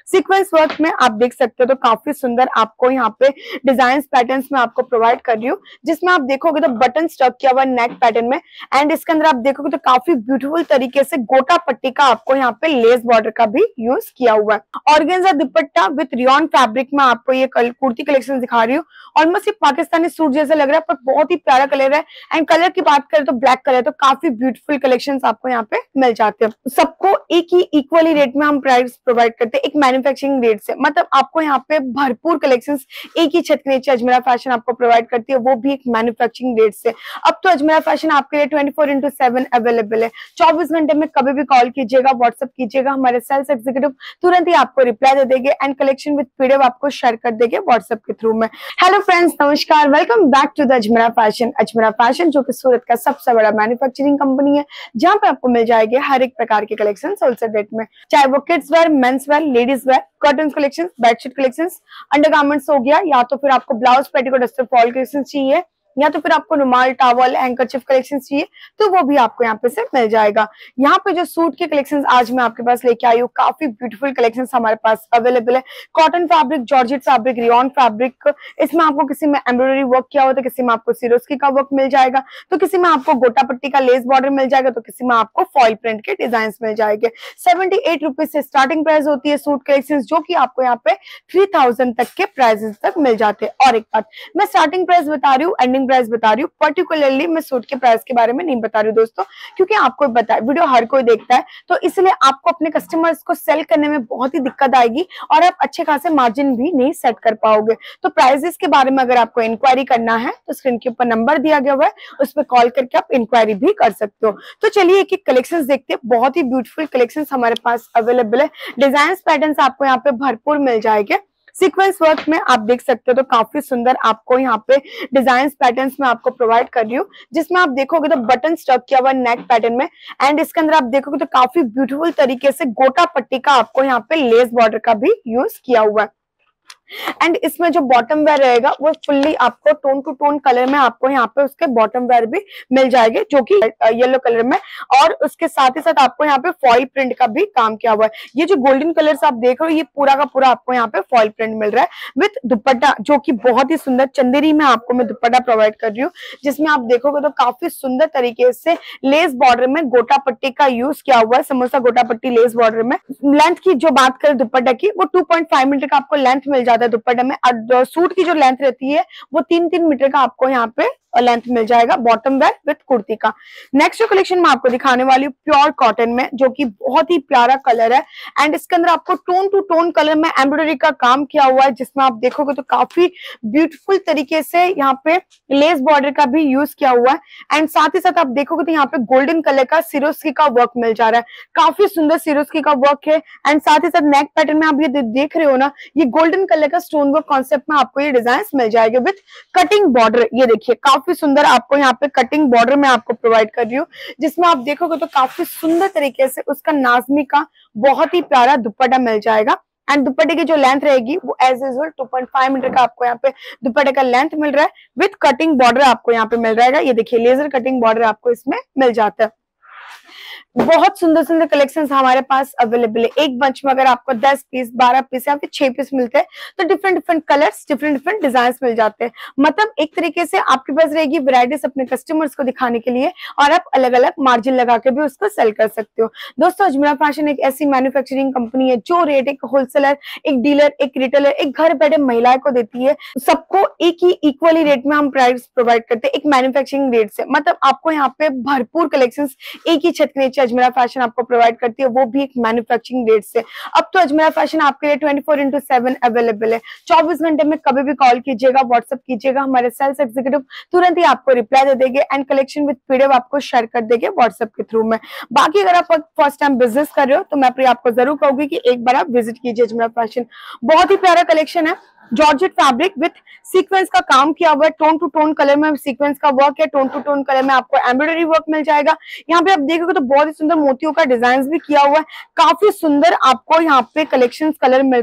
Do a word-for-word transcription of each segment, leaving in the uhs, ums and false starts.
Sequence work में आप देख सकते हो तो काफी सुंदर आपको यहाँ पे डिजाइन पैटर्न्स में आपको प्रोवाइड कर रही हूँ, जिसमें आप देखोगे तो बटन स्टक किया हुआ नेक पैटर्न में। एंड इसके अंदर आप देखोगे तो काफी ब्यूटीफुल तरीके से गोटा पट्टी का आपको यहाँ पे लेस बॉर्डर का भी यूज किया हुआ है। Organza dupatta with rayon fabric में आपको ये कुर्ती कलेक्शन दिखा रही हूँ। ऑलमोस्ट ये पाकिस्तानी सूट जैसा लग रहा है पर बहुत ही प्यारा कलर है। एंड कलर की बात करें तो ब्लैक कलर, तो काफी ब्यूटीफुल कलेक्शंस आपको यहाँ पे मिल जाते हैं। सबको एक ही इक्वली रेट में हम प्राइस प्रोवाइड करते हैं, एक मैन्युफैक्चरिंग रेट से। मतलब आपको यहाँ पे भरपूर कलेक्शंस एक ही छत के नीचे अजमेरा फैशन आपको प्रोवाइड करती है, वो भी एक मैन्युफैक्चरिंग रेट से। अब तो अजमेरा फैशन आपके लिए twenty four into seven available है। चौबीस घंटे में कभी भी कॉल कीजिएगा, व्हाट्सएप कीजिएगा, हमारे सेल्स एग्जीक्यूटिव तुरंत ही आपको रिप्लाई दे देंगे एंड कलेक्शन विद पीडीएफ आपको शेयर कर देंगे व्हाट्सएप के थ्रू में। हेलो फ्रेंड्स, नमस्कार, welcome back to the Ajmera fashion. Ajmera fashion जो कि सूरत का सबसे बड़ा मैन्युफैक्चरिंग कंपनी है, जहां पे आपको मिल जाएगी हर एक प्रकार के कलेक्शन होलसेल रेट में, चाहे वो kids wear, mens wear, ladies wear, curtain collection, bedsheet collection, undergarments हो गया, या तो फिर आपको ब्लाउज, पेटीकोट, अस्तर, फॉल कलेक्शन चाहिए, या तो फिर आपको रुमाल, टॉवल, हैंकरचिफ कलेक्शन चाहिए, तो वो भी आपको यहाँ पे से मिल जाएगा। यहाँ पे जो सूट के कलेक्शंस आज मैं आपके पास लेके आई हूँ, काफी ब्यूटीफुल कलेक्शंस हमारे पास अवेलेबल है। Cotton fabric, georgette fabric, rayon fabric, इसमें आपको किसी में एम्ब्रॉयडरी वर्क किया हुआ तो किसी में आपको सिरोस्की का वर्क मिल जाएगा, तो किसी में आपको गोटा पट्टी का लेस बॉर्डर मिल जाएगा, तो किसी में आपको फॉइल प्रिंट के डिजाइन मिल जाएंगे। सेवेंटी एट रुपीज से स्टार्टिंग प्राइस होती है सूट कलेक्शन, जो की आपको यहाँ पे थ्री थाउजेंड तक के प्राइसेस तक मिल जाते हैं। और एक बात, मैं स्टार्टिंग प्राइस बता रही हूँ, एंडिंग प्राइस बता रही हूँ, पर्टिकुलरली मैं सूट के प्राइस के बारे में नहीं बता रही हूँ दोस्तों, क्योंकि आपको पता है वीडियो हर कोई देखता है, तो इसलिए आपको अपने कस्टमर्स को सेल करने में बहुत ही दिक्कत आएगी और आप अच्छे खासे मार्जिन भी नहीं सेट कर पाओगे। तो प्राइसेस के बारे में अगर आपको इंक्वायरी करना है तो स्क्रीन के ऊपर नंबर दिया गया हुआ है, उस पर कॉल करके आप इंक्वायरी भी कर सकते हो। तो चलिए एक एक कलेक्शन देखते हैं। बहुत ही ब्यूटीफुल कलेक्शन हमारे पास अवेलेबल है, डिजाइन पैटर्न आपको यहाँ पे भरपूर मिल जाएंगे। सीक्वेंस वर्क में आप देख सकते हो तो काफी सुंदर आपको यहाँ पे डिजाइन पैटर्न्स में आपको प्रोवाइड कर रही हूँ, जिसमें आप देखोगे तो बटन स्टक किया हुआ नेक पैटर्न में। एंड इसके अंदर आप देखोगे तो काफी ब्यूटीफुल तरीके से गोटा पट्टी का आपको यहाँ पे लेस बॉर्डर का भी यूज किया हुआ है। एंड इसमें जो बॉटम वेयर रहेगा वो फुल्ली आपको टोन टू टोन कलर में आपको यहाँ पे उसके बॉटम वेयर भी मिल जाएंगे, जो कि येलो कलर में, और उसके साथ ही साथ आपको यहाँ पे फॉइल प्रिंट का भी काम किया हुआ है। ये जो गोल्डन कलर आप देख रहे हो, ये पूरा का पूरा आपको यहाँ पे फॉइल प्रिंट मिल रहा है विथ दुपट्टा, जो कि बहुत ही सुंदर चंदेरी में आपको मैं दुपट्टा प्रोवाइड कर रही हूँ, जिसमें आप देखोगे तो काफी सुंदर तरीके से लेस बॉर्डर में गोटा पट्टी का यूज किया हुआ है। समोसा गोटा पट्टी लेस बॉर्डर में। लेंथ की जो बात करें दुपट्टा की, वो टू पॉइंट फाइव मीटर का आपको लेंथ मिल जाता है दुपट्टा में। और सूट की जो लेंथ रहती है वो तीन तीन मीटर का आपको यहाँ पे लेंथ मिल जाएगा, बॉटम वेयर विद कुर्ती का। नेक्स्ट जो कलेक्शन मैं आपको दिखाने वाली हूँ प्योर कॉटन में, जो कि बहुत ही प्यारा कलर है। एंड इसके अंदर आपको टोन टू टोन कलर में एम्ब्रॉयडरी का काम किया हुआ है, जिसमें आप देखोगे तो काफी ब्यूटीफुल तरीके से यहाँ पे लेस बॉर्डर का भी यूज किया हुआ है। एंड साथ ही साथ आप देखोगे तो यहाँ पे गोल्डन कलर का सिरोस्की का वर्क मिल जा रहा है, काफी सुंदर सिरोस्की का वर्क है। एंड साथ ही साथ नेक पैटर्न में आप ये देख रहे हो ना, ये गोल्डन कलर का स्टोन वर्क कॉन्सेप्ट में आपको ये डिजाइन मिल जाएगा विथ कटिंग बॉर्डर। ये देखिए काफी सुंदर आपको यहाँ पे कटिंग बॉर्डर में आपको प्रोवाइड कर रही हूँ, जिसमें आप देखोगे तो काफी सुंदर तरीके से उसका नाजमी का बहुत ही प्यारा दुपट्टा मिल जाएगा। एंड दुपट्टे की जो लेंथ रहेगी वो as usual two point five metre का आपको यहाँ पे दुपट्टे का लेंथ मिल रहा है विथ कटिंग बॉर्डर आपको यहाँ पे मिल रहेगा। ये देखिए लेजर कटिंग बॉर्डर आपको इसमें मिल जाता है। बहुत सुंदर सुंदर कलेक्शंस हमारे पास अवेलेबल है। एक बंच में अगर आपको दस पीस, बारह पीस या फिर छह पीस मिलते हैं तो different different colours, different different design मिल जाते हैं। मतलब एक तरीके से आपके पास रहेगी वैरायटीज अपने कस्टमर्स को दिखाने के लिए, और आप अलग अलग मार्जिन लगा के भी उसको सेल कर सकते हो। दोस्तों, अजमेरा फैशन एक ऐसी मैन्युफैक्चरिंग कंपनी है जो रेट एक होलसेलर, एक डीलर, एक रिटेलर, एक घर बैठे महिला को देती है, सबको एक ही इक्वली रेट में हम प्राइस प्रोवाइड करते हैं, एक मैन्युफैक्चरिंग रेट से। मतलब आपको यहाँ पे भरपूर कलेक्शन एक ही छत के नीचे अजमेरा फैशन आपको प्रोवाइड करती है, वो भी एक मैन्युफैक्चरिंग रेट से। अब तो अजमेरा फैशन आपके लिए twenty four into seven available है। चौबीस घंटे में कभी भी कॉल कीजिएगा, व्हाट्सएप कीजिएगा, हमारे सेल्स एग्जीक्यूटिव तुरंत ही आपको रिप्लाई दे देंगे एंड कलेक्शन विद पीडीएफ आपको शेयर कर देंगे व्हाट्सएप के थ्रू में। बाकी अगर आप फर्स्ट टाइम बिजनेस कर रहे हो तो मैं प्रिया आपको जरूर कहूंगी कि एक बार आप विजिट कीजिए अजमेरा फैशन। बहुत ही प्यारा कलेक्शन है, जॉर्जेट फैब्रिक विथ सीक्वेंस का काम किया हुआ है, टोन टू टोन कलर में सीक्वेंस का वर्क है, टोन टू टोन कलर में आपको एम्ब्रॉयडरी वर्क मिल जाएगा। यहाँ पे आप देखोगे तो बहुत ही सुंदर मोतियों का डिजाइन भी किया हुआ है, काफी सुंदर आपको यहाँ पे कलेक्शन कलर मिल रहा है।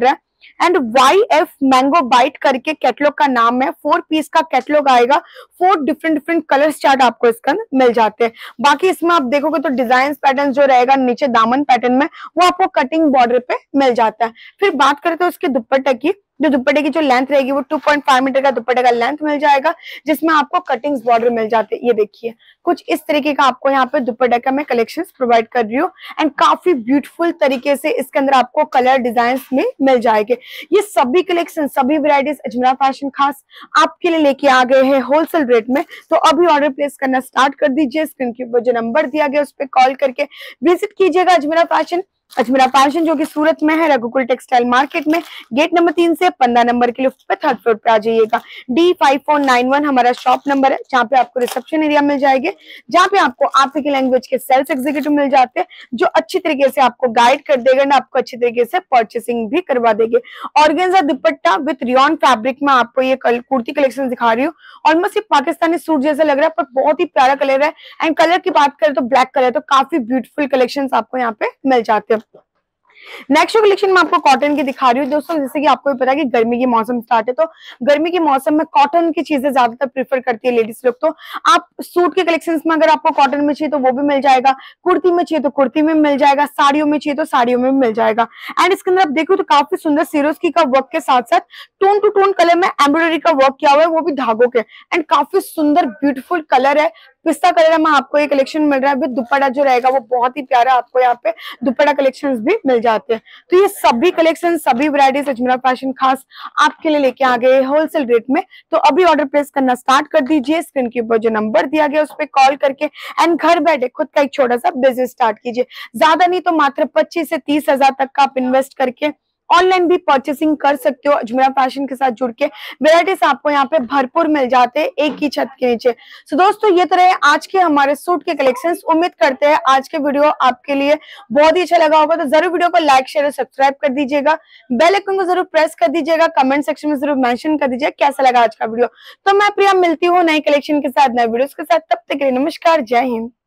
And Y F mango bite करके कैटलॉग का नाम है। फोर पीस का कैटलॉग आएगा, four different different colour chart आपको इसका मिल जाते हैं। बाकी इसमें आप देखोगे तो डिजाइन पैटर्न जो रहेगा नीचे दामन पैटर्न में वो आपको कटिंग बॉर्डर पे मिल जाता है। फिर बात करते हैं उसके दुपट्टे की, जो दुपट्टे की जो लेंथ रहेगी वो टू पॉइंट फाइव मीटर का दुपट्टे का लेंथ मिल जाएगा, जिसमें आपको कटिंग्स बॉर्डर मिल जाते हैं। ये देखिए कुछ इस तरीके का आपको यहाँ पे दुपट्टे का मैं कलेक्शंस प्रोवाइड कर रही हूँ एंड काफी ब्यूटीफुल तरीके से इसके अंदर आपको कलर डिजाइन में मिल जाएंगे। ये सभी कलेक्शन सभी वेराइटीज अजमेरा फैशन खास आपके लिए लेके आ गए हैं होलसेल रेट में। तो अभी ऑर्डर प्लेस करना स्टार्ट कर दीजिए। स्क्रीन के ऊपर जो नंबर दिया गया उस पर कॉल करके विजिट कीजिएगा अजमेरा फैशन। अजमेरा फैशन जो कि सूरत में है, रघुकुल टेक्सटाइल मार्केट में, गेट नंबर तीन से पंद्रह नंबर के लिफ्ट पे थर्ड फ्लोर पे आ जाइएगा। D five four nine one हमारा शॉप नंबर है, जहाँ पे आपको रिसेप्शन एरिया मिल जाएंगे, जहाँ पे आपको आपकी लैंग्वेज के सेल्स एग्जीक्यूटिव मिल जाते हैं, जो अच्छी तरीके से आपको गाइड कर देगा ना, आपको अच्छी तरीके से परचेसिंग भी करवा देंगे। Organza dupatta with rayon fabric में आपको ये कुर्ती कलेक्शन दिखा रही हूँ। ऑलमोस्ट ये पाकिस्तानी सूट जैसा लग रहा है, पर बहुत ही प्यारा कलर है। एंड कलर की बात करें तो ब्लैक कलर, तो काफी ब्यूटीफुल कलेक्शन आपको यहाँ पे मिल जाते हैं। नेक्स्ट कलेक्शन में आपको कॉटन की दिखा रही हूँ दोस्तों। जैसे कि आपको भी पता है कि गर्मी की मौसम स्टार्ट है, तो गर्मी के मौसम में कॉटन की चीजें ज्यादातर प्रेफर करती है लेडीज लोग। तो आप सूट के कलेक्शंस में अगर आपको कॉटन में चाहिए तो वो भी मिल जाएगा, कुर्ती में चाहिए तो कुर्ती में मिल जाएगा, साड़ियों में चाहिए तो साड़ियों में मिल जाएगा। एंड इसके अंदर आप देखो तो काफी सुंदर सिरोस्की का वर्क के साथ साथ टोन टू टोन कलर में एम्ब्रॉयडरी का वर्क किया हुआ है, वो भी धागों के। एंड काफी सुंदर ब्यूटीफुल कलर है, पिस्ता कलर में आपको ये कलेक्शन मिल रहा है। विद दुपट्टा जो रहेगा वो बहुत ही प्यारा आपको यहाँ पे दुपट्टा कलेक्शंस भी मिल जाते हैं। तो ये सभी कलेक्शन सभी वैरायटीज अजमेरा फैशन खास आपके लिए लेके आ गए होलसेल रेट में। तो अभी ऑर्डर प्लेस करना स्टार्ट कर दीजिए। स्क्रीन के ऊपर जो नंबर दिया गया उस पर कॉल करके एंड घर बैठे खुद का एक छोटा सा बिजनेस स्टार्ट कीजिए। ज्यादा नहीं तो मात्र पच्चीस से तीस हजार तक का आप इन्वेस्ट करके ऑनलाइन भी परचेसिंग कर सकते हो। अजमेरा फैशन के साथ जुड़ के वेराइटीज आपको यहाँ पे भरपूर मिल जाते हैं एक ही छत के नीचे। सो दोस्तों ये तो रहे आज के हमारे सूट के कलेक्शंस। उम्मीद करते हैं आज के वीडियो आपके लिए बहुत ही अच्छा लगा होगा। तो जरूर वीडियो को लाइक शेयर और सब्सक्राइब कर दीजिएगा, बेल आइकन को जरूर प्रेस कर दीजिएगा, कमेंट सेक्शन में जरूर मेंशन कर दीजिएगा कैसा लगा आज का वीडियो। तो मैं प्रिया मिलती हूँ नई कलेक्शन के साथ, नए वीडियो के साथ। तब तक के लिए नमस्कार, जय हिंद।